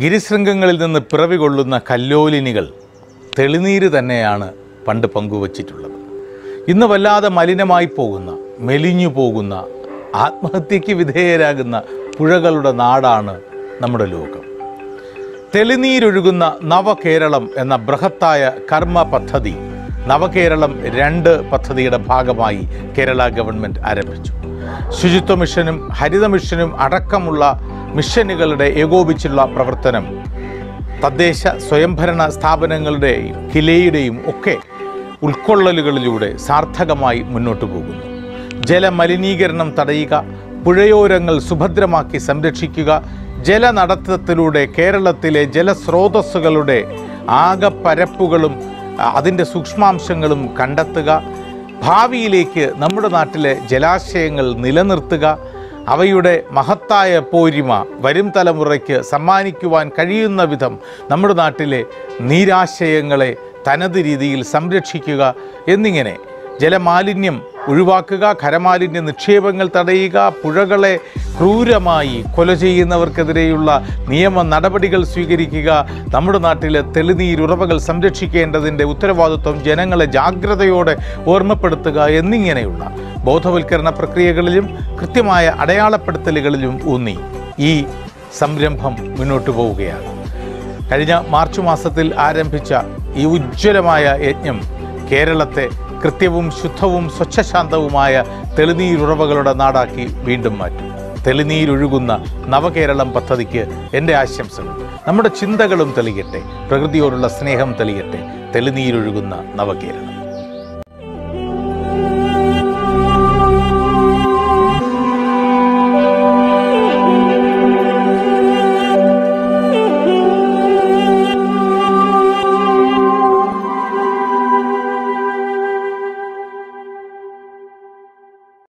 ഗിരിശൃംഗങ്ങളിൽ നിന്ന് പിറവി കൊള്ളുന്ന കല്ലോലിനികൾ തെളിനീര് തന്നെയാണ് പണ്ട് പങ്കുവച്ചിട്ടുള്ളത്. ഇന്ന് വല്ലാതെ മലിനമായി പോകുന്ന, മെലിഞ്ഞു പോകുന്ന, ആത്മഹത്യയ്ക്ക് വിധേയരാകുന്ന പുഴകളുടെ നാടാണ് നമ്മുടെ ലോകം. തെളിനീരൊഴുകുന്ന നവകേരളം എന്ന ബൃഹത്തായ കർമ്മ പദ്ധതി നവകേരളം 2 പദ്ധതിയുടെ ഭാഗമായി കേരള ഗവൺമെൻറ് ആരംഭിച്ചു. ശുചിത്വ മിഷനും ഹരിത മിഷനും അടക്കമുള്ള മിഷനുകളുടെ ഏകോപിച്ചുള്ള പ്രവർത്തനം തദ്ദേശ സ്വയംഭരണ സ്ഥാപനങ്ങളുടെയും കിലയുടെയും ഒക്കെ ഉൾക്കൊള്ളലുകളിലൂടെ സാർത്ഥകമായി മുന്നോട്ട് പോകുന്നു. ജലമലിനീകരണം തടയുക, പുഴയോരങ്ങൾ സുഭദ്രമാക്കി സംരക്ഷിക്കുക, ജലനടത്തത്തിലൂടെ കേരളത്തിലെ ജലസ്രോതസ്സുകളുടെ ആകെപ്പരപ്പുകളും അതിൻ്റെ സൂക്ഷ്മാംശങ്ങളും കണ്ടെത്തുക, ഭാവിയിലേക്ക് നമ്മുടെ നാട്ടിലെ ജലാശയങ്ങൾ നിലനിർത്തുക, അവയുടെ മഹത്തായ പോരിമ വരും തലമുറയ്ക്ക് സമ്മാനിക്കുവാൻ കഴിയുന്ന വിധം നമ്മുടെ നാട്ടിലെ നീരാശയങ്ങളെ തനത് രീതിയിൽ സംരക്ഷിക്കുക എന്നിങ്ങനെ ജലമാലിന്യം ഒഴിവാക്കുക, ഖരമാലിന്യ നിക്ഷേപങ്ങൾ തടയുക, പുഴകളെ ക്രൂരമായി കൊല ചെയ്യുന്നവർക്കെതിരെയുള്ള നിയമ നടപടികൾ സ്വീകരിക്കുക, നമ്മുടെ നാട്ടിലെ തെളിനീരുറവകൾ സംരക്ഷിക്കേണ്ടതിൻ്റെ ഉത്തരവാദിത്വം ജനങ്ങളെ ജാഗ്രതയോടെ ഓർമ്മപ്പെടുത്തുക എന്നിങ്ങനെയുള്ള ബോധവൽക്കരണ പ്രക്രിയകളിലും കൃത്യമായ അടയാളപ്പെടുത്തലുകളിലും ഊന്നി ഈ സംരംഭം മുന്നോട്ട് പോവുകയാണ്. കഴിഞ്ഞ മാർച്ച് മാസത്തിൽ ആരംഭിച്ച ഈ ഉജ്ജ്വലമായ യജ്ഞം കേരളത്തെ കൃത്യവും ശുദ്ധവും സ്വച്ഛശാന്തവുമായ തെളിനീരുറവകളുടെ നാടാക്കി വീണ്ടും മാറ്റും. തെളിനീരൊഴുകുന്ന നവകേരളം പദ്ധതിക്ക് എൻ്റെ ആശംസകൾ. നമ്മുടെ ചിന്തകളും തെളിയട്ടെ, പ്രകൃതിയോടുള്ള സ്നേഹം തെളിയട്ടെ. തെളിനീരൊഴുകുന്ന നവകേരളം.